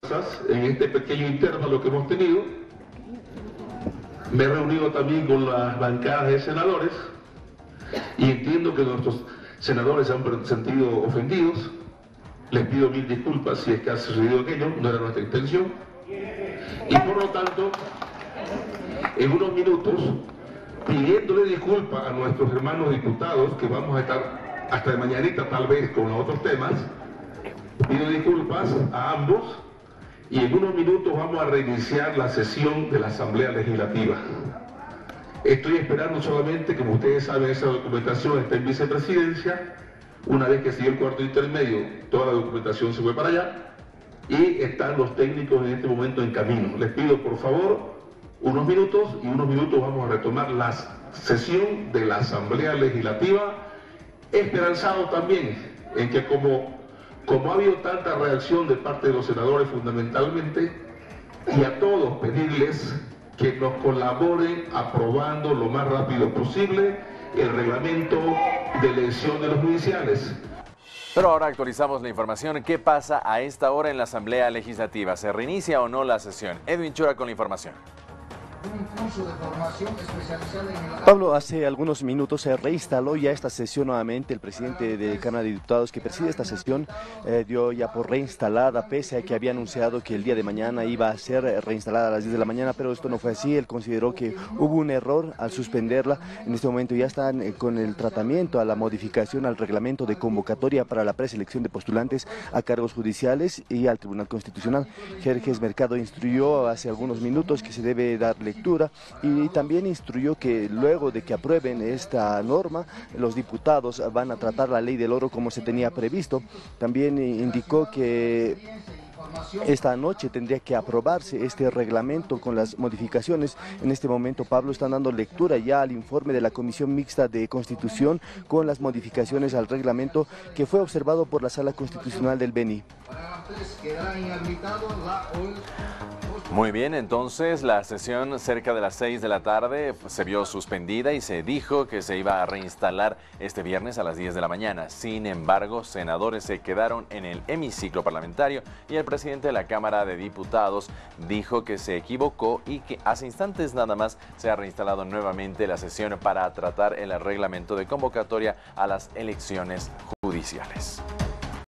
En este pequeño intervalo que hemos tenido, me he reunido también con las bancadas de senadores y entiendo que nuestros senadores se han sentido ofendidos. Les pido mil disculpas si es que ha sucedido aquello, no era nuestra intención. Y por lo tanto, en unos minutos, pidiéndole disculpas a nuestros hermanos diputados, que vamos a estar hasta de mañanita tal vez con los otros temas, pido disculpas a ambos y en unos minutos vamos a reiniciar la sesión de la Asamblea Legislativa. Estoy esperando solamente, como ustedes saben, esa documentación está en vicepresidencia. Una vez que siguió el cuarto intermedio, toda la documentación se fue para allá y están los técnicos en este momento en camino. Les pido por favor unos minutos y unos minutos vamos a retomar la sesión de la Asamblea Legislativa, esperanzado también en que como ha habido tanta reacción de parte de los senadores fundamentalmente, y a todos pedirles que nos colaboren aprobando lo más rápido posible el reglamento de elección de los judiciales. Pero ahora actualizamos la información. ¿Qué pasa a esta hora en la Asamblea Legislativa? ¿Se reinicia o no la sesión? Edwin Chura con la información. Pablo, hace algunos minutos se reinstaló ya esta sesión nuevamente. El presidente de la Cámara de Diputados que preside esta sesión dio ya por reinstalada, pese a que había anunciado que el día de mañana iba a ser reinstalada a las 10 de la mañana, pero esto no fue así. Él consideró que hubo un error al suspenderla. En este momento ya están con el tratamiento a la modificación al reglamento de convocatoria para la preselección de postulantes a cargos judiciales y al Tribunal Constitucional. Jerjes Mercado instruyó hace algunos minutos que se debe dar lectura y también instruyó que luego de que aprueben esta norma, los diputados van a tratar la ley del oro como se tenía previsto. También indicó que esta noche tendría que aprobarse este reglamento con las modificaciones. En este momento, Pablo, están dando lectura ya al informe de la Comisión Mixta de Constitución con las modificaciones al reglamento que fue observado por la Sala Constitucional del Beni. Muy bien, entonces la sesión cerca de las 6 de la tarde se vio suspendida y se dijo que se iba a reinstalar este viernes a las 10 de la mañana. Sin embargo, senadores se quedaron en el hemiciclo parlamentario y el presidente de la Cámara de Diputados dijo que se equivocó y que hace instantes nada más se ha reinstalado nuevamente la sesión para tratar el reglamento de convocatoria a las elecciones judiciales.